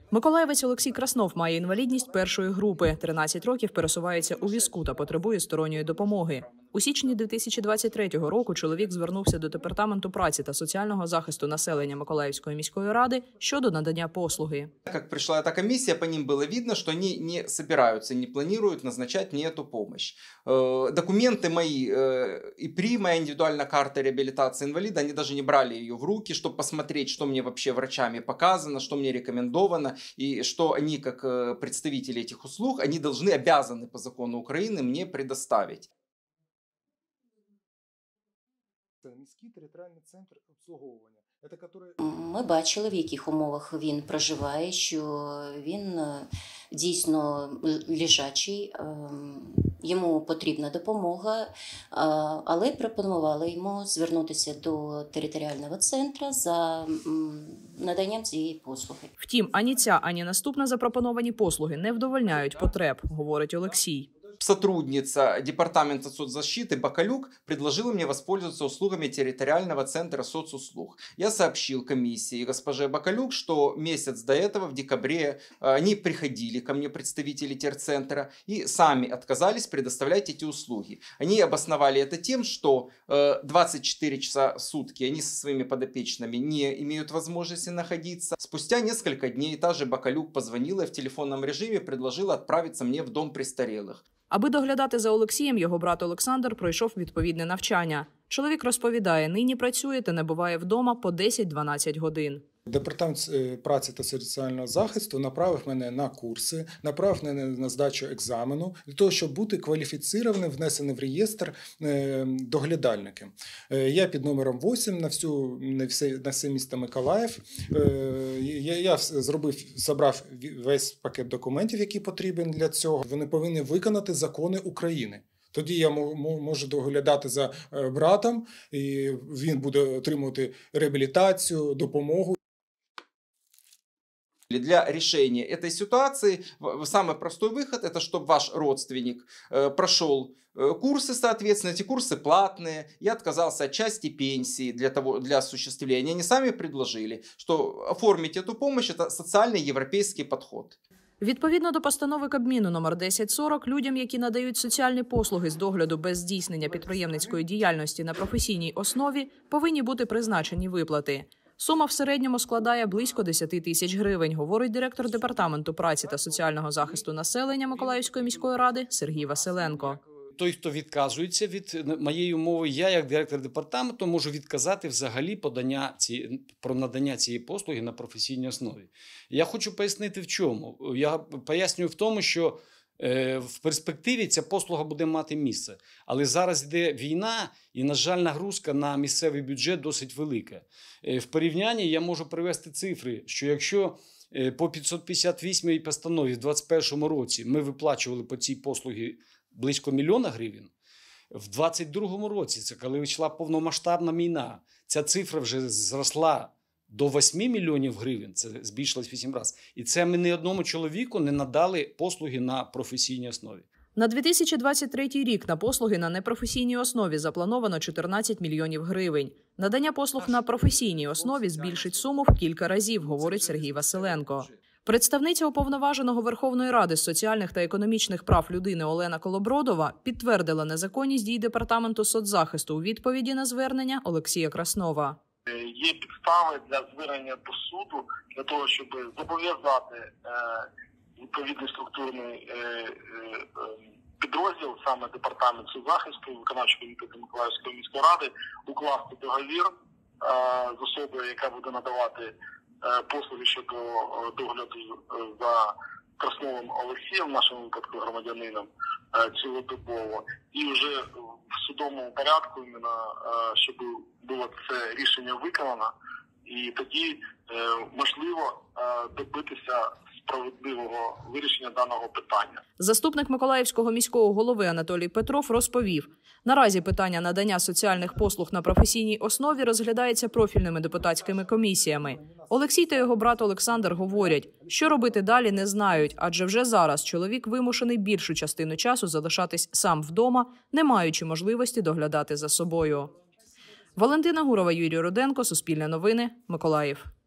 Миколаївець Олексій Краснов має інвалідність першої групи. 13 років пересувається у візку та потребує сторонньої допомоги. У січні 2023 року чоловік звернувся до Департаменту праці та соціального захисту населення Миколаївської міської ради щодо надання послуги. Как пришла эта комиссия, по ним было видно, что они не собираются, не планируют назначать мне эту помощь. Документы мои и при моя индивидуальная карта реабилитации инвалида, они даже не брали ее в руки, чтобы посмотреть, что мне вообще врачами показано, что мне рекомендовано, и что они, как представители этих услуг, они должны, обязаны по закону Украины мне предоставить. Міський територіальний центр обслуговування. Ми бачили, в яких умовах він проживає, що він дійсно лежачий, йому потрібна допомога, але пропонували йому звернутися до територіального центру за наданням цієї послуги. Втім, ані ця, ані наступна запропоновані послуги не вдовольняють потреб, говорить Олексій. Сотрудница Департамента соцзащиты Бакалюк предложила мне воспользоваться услугами территориального центра соцуслуг. Я сообщил комиссии госпоже Бакалюк, что месяц до этого, в декабре, они приходили ко мне, представители терцентра, и сами отказались предоставлять эти услуги. Они обосновали это тем, что 24 часа в сутки они со своими подопечными не имеют возможности находиться. Спустя несколько дней та же Бакалюк позвонила и в телефонном режиме предложила отправиться мне в дом престарелых. Аби доглядати за Олексієм, його брат Олександр пройшов відповідне навчання. Чоловік розповідає, нині працює та не буває вдома по 10-12 годин. Департамент праці та соціального захисту направив мене на курси, направив мене на здачу екзамену, для того, щоб бути кваліфіцірованим, внесеним в реєстр доглядальники. Я під номером 8 на все місто Миколаїв. Я зібрав весь пакет документів, який потрібен для цього. Вони повинні виконати закони України. Тоді я можу доглядати за братом, і він буде отримувати реабілітацію, допомогу. Для решения этой ситуации самый простой выход – это чтобы ваш родственник прошел курсы, соответственно, эти курсы платные, и отказался от части пенсии для осуществления. Они сами предложили, что оформить эту помощь – это социальный европейский подход. Відповідно до постанови Кабміну номер 1040, людям, які надають соціальні послуги з догляду без здійснення підприємницької діяльності на професійній основі, повинні бути призначені виплати. Сума в середньому складає близько 10 тисяч гривень, говорить директор Департаменту праці та соціального захисту населення Миколаївської міської ради Сергій Василенко. Той, хто відказується від моєї умови, я, як директор департаменту, можу відказати взагалі про надання цієї послуги на професійній основі. Я хочу пояснити в чому. Я пояснюю в тому, що в перспективі ця послуга буде мати місце. Але зараз йде війна і, на жаль, нагрузка на місцевий бюджет досить велика. В порівнянні я можу привести цифри, що якщо по 558-й постанові в 2021 році ми виплачували по цій послугі близько 1 мільйона гривень, в 2022 році, це коли йшла повномасштабна війна, ця цифра вже зросла до 8 мільйонів гривень, це збільшилось 8 разів. І це ми ні одному чоловіку не надали послуги на професійній основі. На 2023 рік на послуги на непрофесійній основі заплановано 14 мільйонів гривень. Надання послуг на професійній основі збільшить суму в кілька разів, говорить Сергій Василенко. Представниця Уповноваженого Верховної Ради з соціальних та економічних прав людини Олена Колобродова підтвердила незаконність дій Департаменту соцзахисту у відповіді на звернення Олексія Краснова. Є підстави для звернення до суду для того, щоб зобов'язати відповідний структурний підрозділ, саме Департамент соцзахисту, виконавчого комітету Миколаївської міської ради, укласти договір з особою, яка буде надавати послуги щодо догляду за Красновим Олексієм, в нашому випадку громадянином, цілодобово. І вже в судовому порядку, щоб було це рішення виконано, і тоді можливо добитися справедливого вирішення даного питання. Заступник Миколаївського міського голови Анатолій Петров розповів, наразі питання надання соціальних послуг на професійній основі розглядається профільними депутатськими комісіями. Олексій та його брат Олександр говорять, що робити далі не знають, адже вже зараз чоловік вимушений більшу частину часу залишатись сам вдома, не маючи можливості доглядати за собою. Валентина Гурова, Юрій Руденко, Суспільне новини, Миколаїв.